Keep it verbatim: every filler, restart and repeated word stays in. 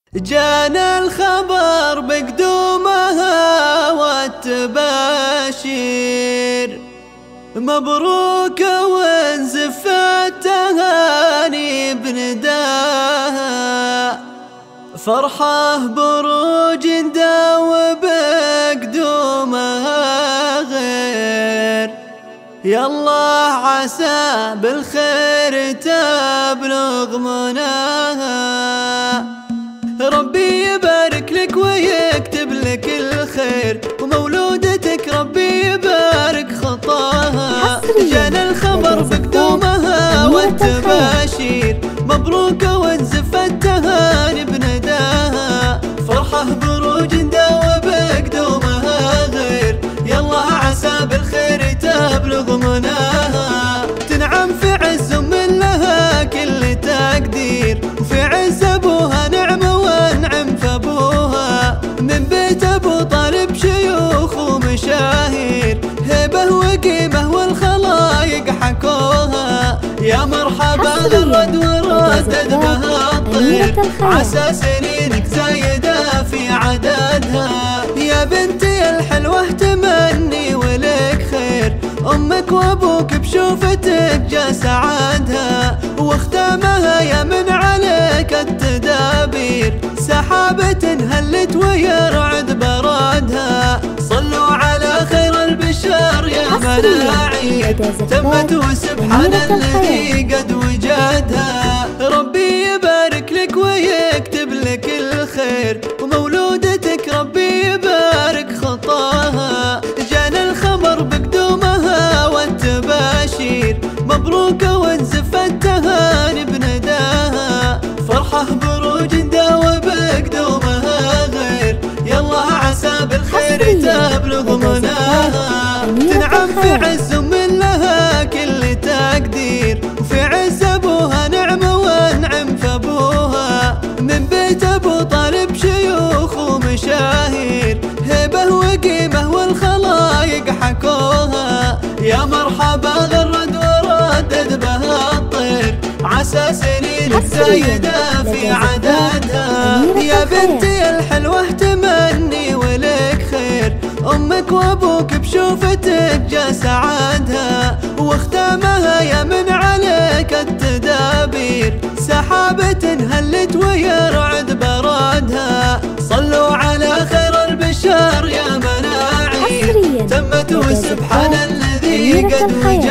جانا الخبر بقدومها والتباشير، مبروك وانزفت تهاني بنداها، فرحة بروج داو بقدومها غير، يالله عسى بالخير تبلغ مناها. ربي يبارك لك ويكتب لك الخير، ومولودتك ربي يبارك خطاها. جانا الخبر بقدومها والتباشير، مبروك وانزفت تهاني بنداها، فرحة بروج داوى بقدومها غير، يالله عسى بالخير تبلغ مناها. تنعم في عز من لها كل تقدير، وفي عز ابوها نعمة وانعم فابوها، من بيت ابو طالب شيوخ ومشاهير، هيبة وقيمة والخلايق حكوها. يا مرحبا غرد وردد بها الطير، عسى سنينك زايدة في عددها. يا بنتي الحلوة تمني ولك خير، امك وابوك بشوفتك جا سعادها، واختامها يا من عليك التدابير، سحابة هلت ويرعد برادها. صلوا على خير البشر يا مناعيد، تمت وسبحان الذي قد وجدها. ربي يبارك لك ويكتب لك الخير، ومولودتك ربي يبارك خطاها. جانا الخبر بقدومها والتباشير، مبروك وانزفت تهاني بنداها، فرحة بروج داوى بقدومها غير، يالله عسى بالخير تبلغ مناها. تنعم في عز من لها كل تقدير، وفي عز ابوها نعمة وانعم فابوها، من بيت ابو طالب شيوخ ومشاهير، هيبة وقيمة والخلايق حكوها. يا مرحبا غرد وردد بها الطير، عسى سنينك زايدة في عددها. يا بنتي الحلوة تمني ولك خير، امك وابوك بشوفتك جا سعادها، واختامها يا من عليك التدابير، سحابة هلت ويرعد برادها. صلوا على خير البشر يا مناعيد، تمت وسبحان الذي قد وجد